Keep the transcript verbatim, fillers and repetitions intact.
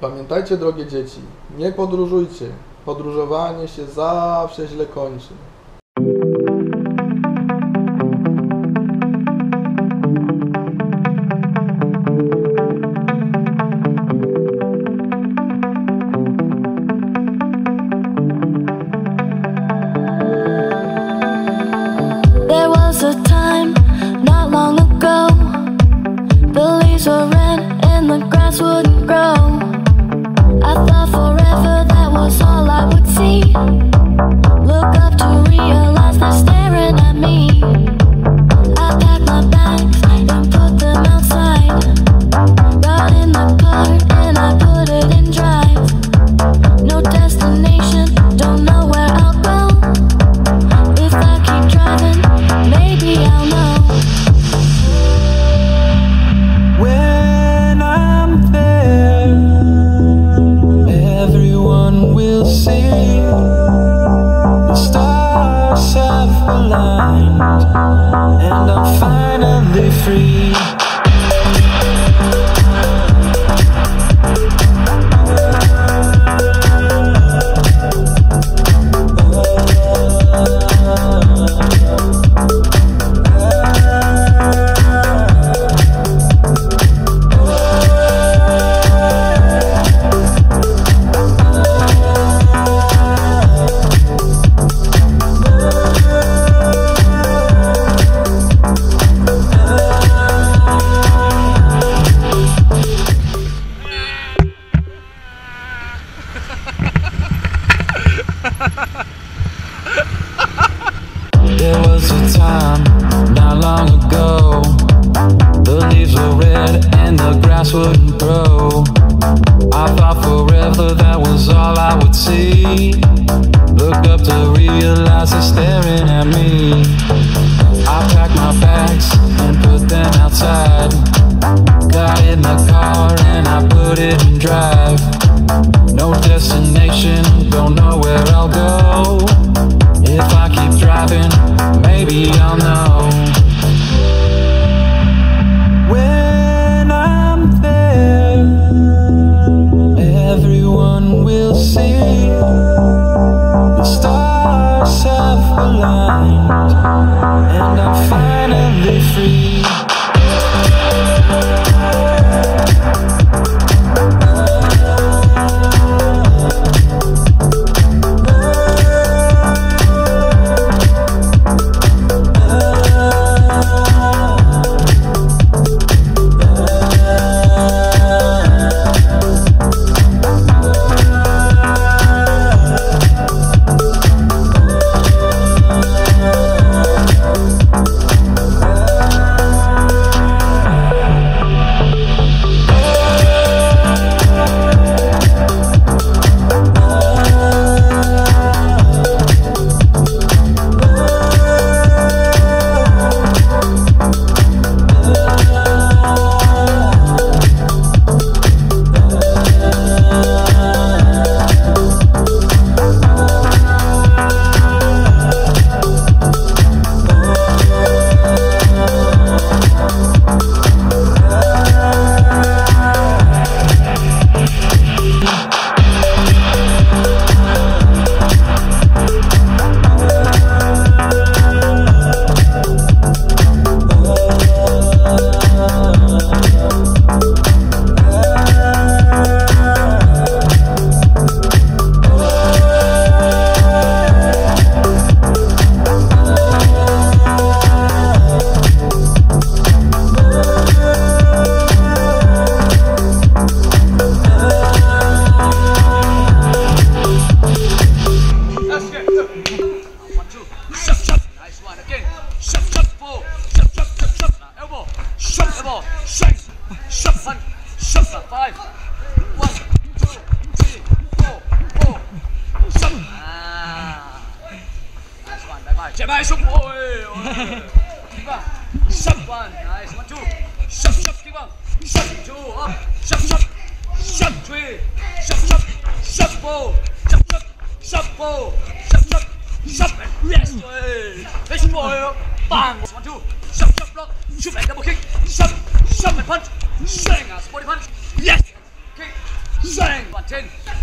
Pamiętajcie, drogie dzieci, nie podróżujcie. Podróżowanie się zawsze źle kończy. There was a time not long ago, the leaves were red and the grass wouldn't grow. I thought forever that was all I would see. Look up to realize they're staring at me. I packed my bags and put them outside. Got in the car and I put it in drive. No destination, don't know where I'll go. If I keep driving, maybe I'll know. When I'm there, everyone will see the stars have aligned, and I'm finally free. There was a time not long ago, the leaves were red and the grass wouldn't grow. I thought forever that was all I would see. Looked up to realize they're staring at me. I packed my bags and put them outside. Got in the car and I put it in drive. No destination, don't know where I'll go. If I keep driving, maybe I'll know. When I'm there, everyone will see the stars have aligned, and I'm finally free. Five. One, two, three, four, four. Shove. Ah. Nice one. Bye bye. Chạy bay xúc. Ôi. Keep on. Shove one. Nice. One, two. Shove, shove. Keep on. Shove two. Up. Shove, shove. Shove three. Shove, shove. Shove four. Shove, shove. Shove four. Shove, shove. Shove and rest. Ôi. Let's go. Bang. One, two. Shove, shove. Block. Shoot and double kick. Shove. Shove and punch. Swing a sporty punch. Yes. Kick. Zang! One, ten.